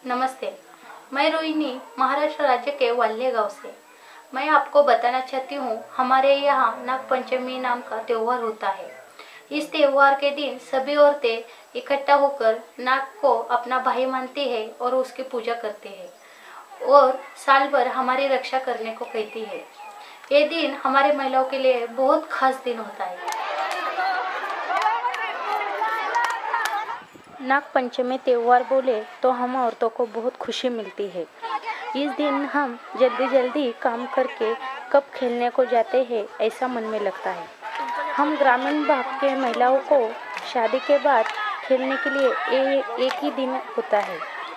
नमस्ते, मैं रोहिणी महाराष्ट्र राज्य के वाल्हे गांव से। मैं आपको बताना चाहती हूँ, हमारे यहाँ नागपंचमी नाम का त्योहार होता है। इस त्योहार के दिन सभी औरतें इकट्ठा होकर नाग को अपना भाई मानती है और उसकी पूजा करते हैं और साल भर हमारी रक्षा करने को कहती है। ये दिन हमारे महिलाओं के लिए बहुत खास दिन होता है। नागपंचमी त्योहार बोले तो हम औरतों को बहुत खुशी मिलती है। इस दिन हम जल्दी जल्दी काम करके कब खेलने को जाते हैं ऐसा मन में लगता है। हम ग्रामीण भाग के महिलाओं को शादी के बाद खेलने के लिए एक ही दिन होता है।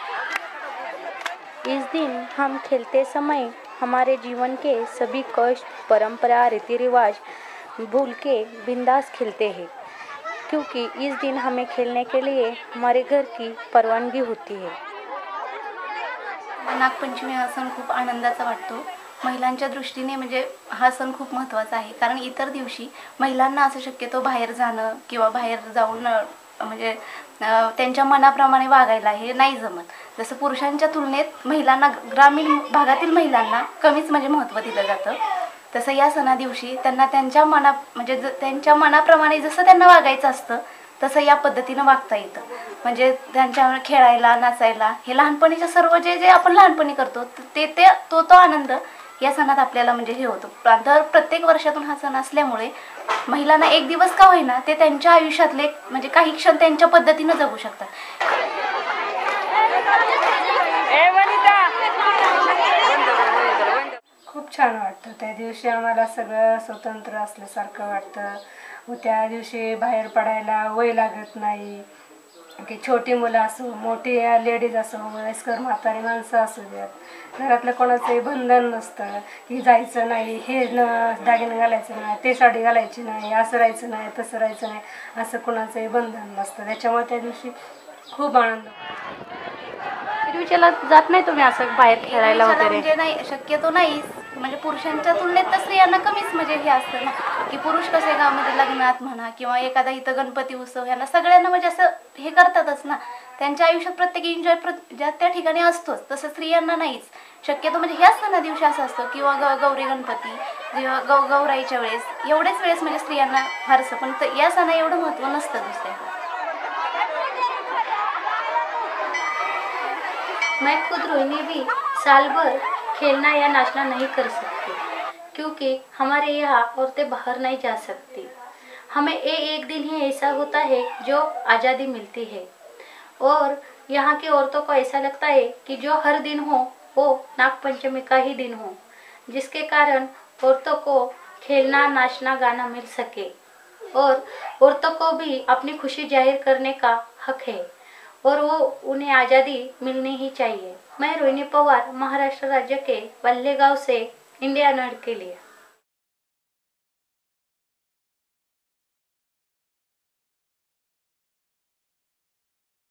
इस दिन हम खेलते समय हमारे जीवन के सभी कष्ट, परंपरा, रीति रिवाज भूल के बिंदास खेलते हैं, क्योंकि इस दिन हमें खेलने के लिए हमारे घर की परवानगी होती है। नागपंचमी हा सण खूप आनंदाचा वाटतो। महिलांच्या दृष्टीने म्हणजे हा सण खूप महत्त्वाचा आहे, कारण इतर दिवशी महिलांना असं शक्यतो बाहेर जाणं किंवा बाहेर जाऊन म्हणजे त्यांच्या मनाप्रमाणे वागायला हे नाही जमत। जसं पुरुषांच्या तुलनेत महिलांना, ग्रामीण भागातील महिलांना कमीच म्हणजे महत्त्व दिलं जातं, तसं या सणा दिवशी त्यांना त्यांच्या मनाप्रमाणे जसं त्यांना वागायचं असतं तसं या पद्धतीनं वागता येतं। म्हणजे त्यांच्या खेळायला, नाचायला, हे लहानपणीचे सर्व जे आपण लहानपणी करतो तो आनंद या सणात आपल्याला म्हणजे हे होतो। दर प्रत्येक वर्षातून हा सण असल्यामुळे महिलांना एक दिवस का होईना ते त्यांच्या आयुष्यातले म्हणजे काही क्षण त्यांच्या पद्धतीनं जगू शकतात। खूप छान वाटतं। त्या दिवशी आम्हाला सगळं स्वतंत्र असल्यासारखं वाटतं। त्या दिवशी बाहेर पडायला वय लागत नाही, की छोटी मुलं असो, मोठी लेडीज असो, वयस्कर म्हातारी माणसं असू द्यात, घरातलं कोणाचंही बंधन नसतं की जायचं नाही, हे दागिने घालायचं नाही, ते साडी घालायची नाही, असं राहायचं नाही, तसं राहायचं नाही, असं कोणाचंही बंधन नसतं। त्याच्यामुळे त्या दिवशी खूप आनंद। हिरवीच्याला जात नाही तुम्ही असं बाहेर खेळायला वगैरे? म्हणजे नाही, शक्यतो नाही। म्हणजे पुरुषांच्या तुलनेत तर स्त्रियांना कमीच म्हणजे हे असतं ना, की पुरुष कसे गावामध्ये लग्नात म्हणा किंवा एखादा इथं गणपती उत्सव ह्याला सगळ्यांना म्हणजे असं हे करतातच ना, त्यांच्या आयुष्यात प्रत्येक एन्जॉय त्या ठिकाणी असतोच, तसं स्त्रियांना नाहीच शक्यतो। म्हणजे ह्याच सणा दिवशी असं असतं किंवा गौरी गणपती किंवा गौराईच्या वेळेस एवढेच वेळेस म्हणजे स्त्रियांना फारसं, पण या सणा एवढं महत्त्व नसतं दुसऱ्या। मैं खुद रोहिणी भी साल भर खेलना या नाचना नहीं कर सकती, क्योंकि हमारे यहाँ औरतें बाहर नहीं जा सकती। हमें एक दिन ही ऐसा होता है जो आज़ादी मिलती है, और यहाँ की औरतों को ऐसा लगता है कि जो हर दिन हो वो नागपंचमी का ही दिन हो, जिसके कारण औरतों को खेलना, नाचना, गाना मिल सके और औरतों को भी अपनी खुशी जाहिर करने का हक है और वो उन्हें आज़ादी मिलनी ही चाहिए। मैं रोहिणी पवार महाराष्ट्र राज्य के वाल्हे गांव से इंडिया नर्ड के लिए।